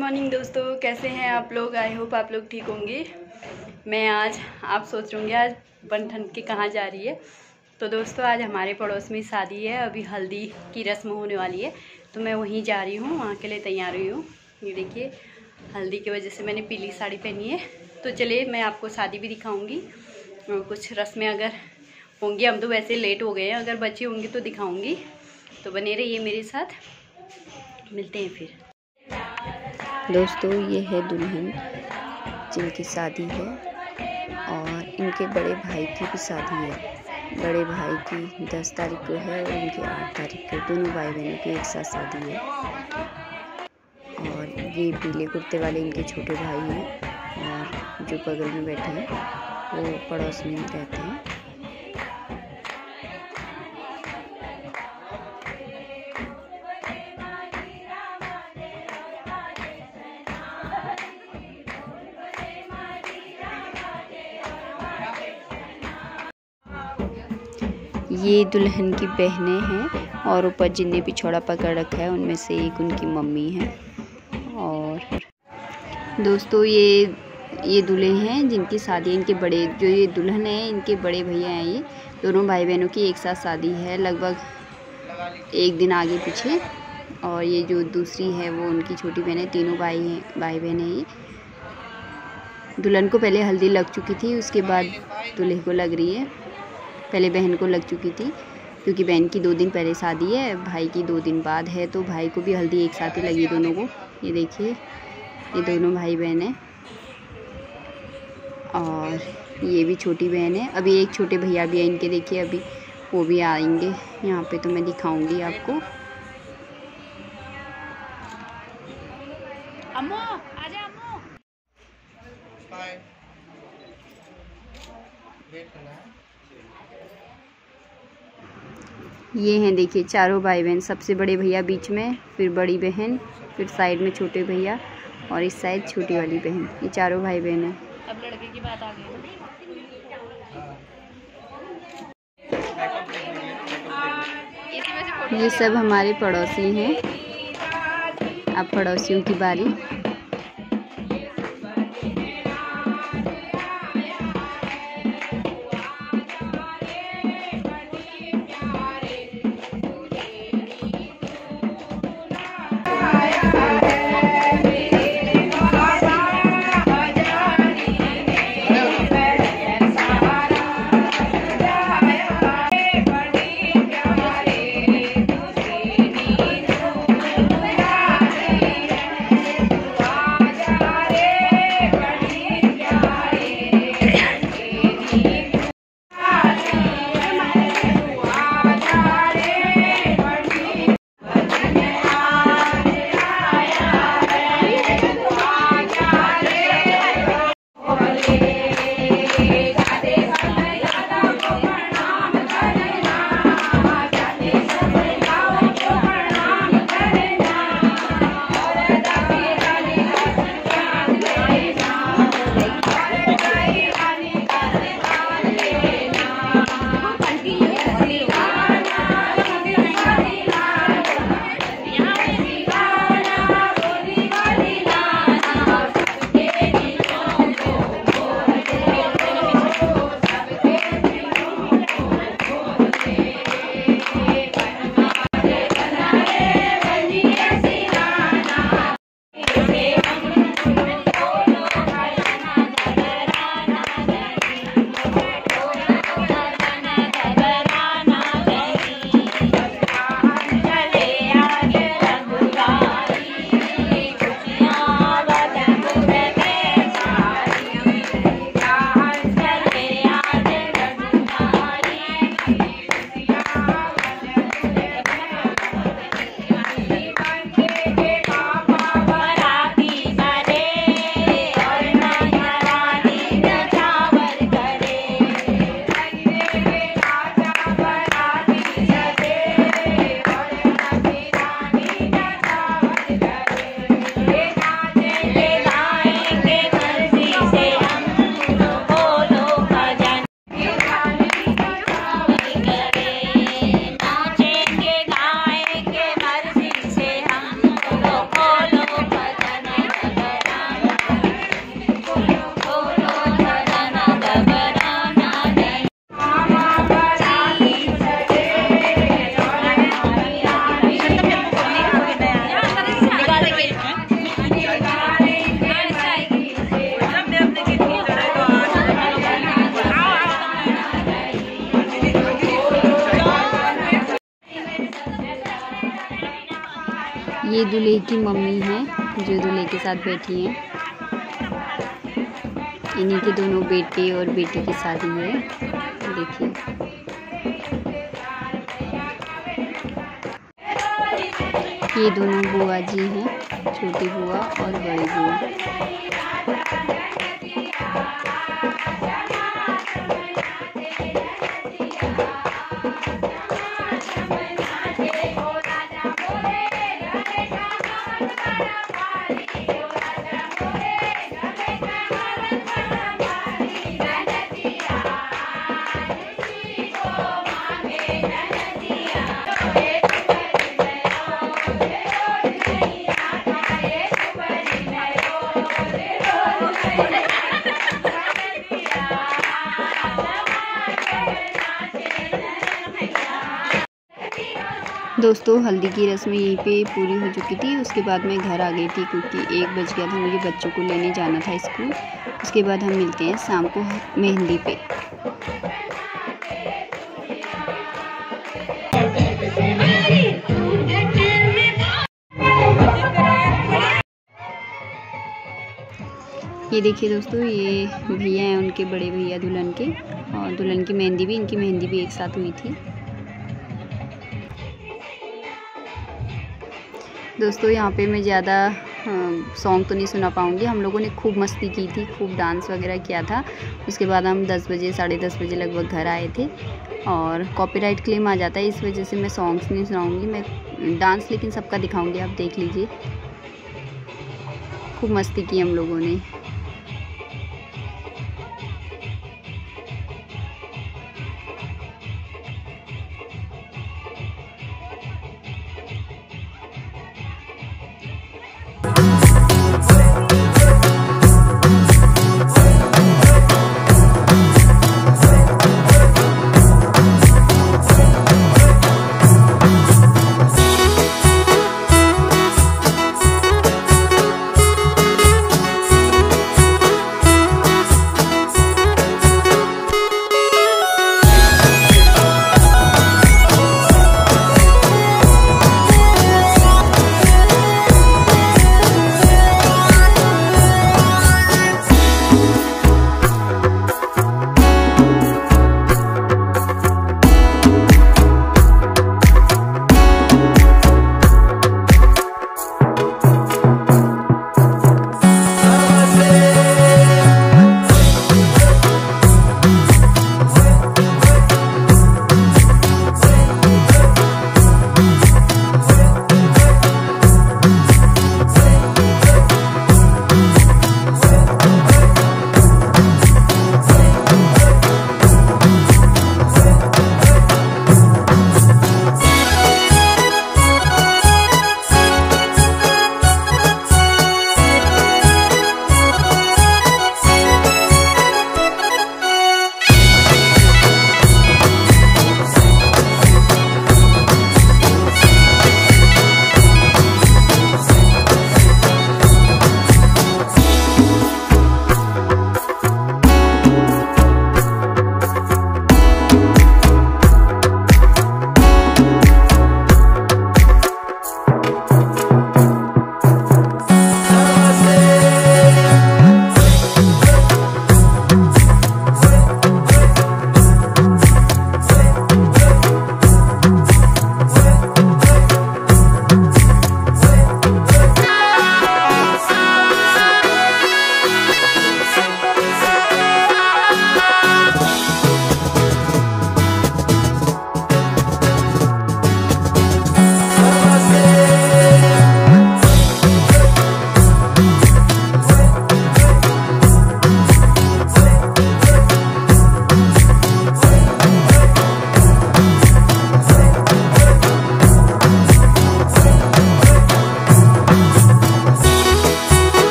Morning दोस्तों, कैसे हैं आप लोग। आई होप आप लोग ठीक होंगे। मैं आज आप सोच रहे होंगे आज बनठन के कहाँ जा रही है। तो दोस्तों आज हमारे पड़ोस में शादी है, अभी हल्दी की रस्म होने वाली है तो मैं वहीं जा रही हूँ, वहाँ के लिए तैयार हुई हूँ। ये देखिए हल्दी की वजह से मैंने पीली साड़ी पहनी है। तो चलिए मैं आपको शादी भी दिखाऊँगी और कुछ रस्में अगर होंगी, हम तो वैसे लेट हो गए हैं, अगर बची होंगी तो दिखाऊँगी। तो बने रहिए मेरे साथ, मिलते हैं फिर। दोस्तों ये है दुल्हन जिनकी शादी है और इनके बड़े भाई की भी शादी है। बड़े भाई की 10 तारीख को है और इनकी 8 तारीख को। दोनों भाई बहनों की एक साथ शादी है। और ये पीले कुर्ते वाले इनके छोटे भाई हैं और जो बगल में बैठे हैं वो पड़ोस में ही रहते हैं। ये दुल्हन की बहनें हैं और ऊपर जिनने भी छोड़ा पकड़ रखा है उनमें से एक उनकी मम्मी है। और दोस्तों ये दूल्हे हैं जिनकी शादी, इनके बड़े जो ये दुल्हन है इनके बड़े भैया हैं। ये दोनों भाई बहनों की एक साथ शादी है, लगभग एक दिन आगे पीछे। और ये जो दूसरी है वो उनकी छोटी बहन है। तीनों भाई बहन हैं। ये दुल्हन को पहले हल्दी लग चुकी थी, उसके बाद दूल्हे को लग रही है। पहले बहन को लग चुकी थी क्योंकि बहन की 2 दिन पहले शादी है, भाई की 2 दिन बाद है, तो भाई को भी हल्दी एक साथ ही लगी दोनों को। ये देखिए ये दोनों भाई बहन हैं और ये भी छोटी बहन है। अभी एक छोटे भैया भी है इनके, देखिए अभी वो भी आएंगे यहाँ पे, तो मैं दिखाऊंगी आपको। अम्मू आजा अम्मू। ये हैं देखिए चारों भाई बहन, सबसे बड़े भैया बीच में, फिर बड़ी बहन, फिर साइड में छोटे भैया और इस साइड छोटी वाली बहन। ये चारों भाई बहन हैं। अब लड़के की बात आ गई। ये सब हमारे पड़ोसी हैं। अब पड़ोसियों की बारी। ये दूल्हे की मम्मी हैं जो दूल्हे के साथ बैठी हैं। इन्हीं के दोनों बेटे और बेटी की शादी है। देखिए ये दोनों बुआ जी हैं, छोटी बुआ और बड़ी बुआ। दोस्तों हल्दी की रस्म यहीं पे पूरी हो चुकी थी। उसके बाद मैं घर आ गई थी क्योंकि 1 बज गया था, मुझे बच्चों को लेने जाना था स्कूल। उसके बाद हम मिलते हैं शाम को मेहंदी पे। ये देखिए दोस्तों, ये भैया हैं, उनके बड़े भैया दुल्हन के, और दुल्हन की मेहंदी भी, इनकी मेहंदी भी एक साथ हुई थी। दोस्तों यहाँ पे मैं ज़्यादा सॉन्ग तो नहीं सुना पाऊँगी। हम लोगों ने खूब मस्ती की थी, खूब डांस वगैरह किया था। उसके बाद हम 10 बजे 10:30 बजे लगभग घर आए थे, और कॉपीराइट क्लेम आ जाता है, इस वजह से मैं सॉन्ग्स नहीं सुनाऊँगी। मैं डांस लेकिन सबका दिखाऊँगी, आप देख लीजिए। खूब मस्ती की हम लोगों ने।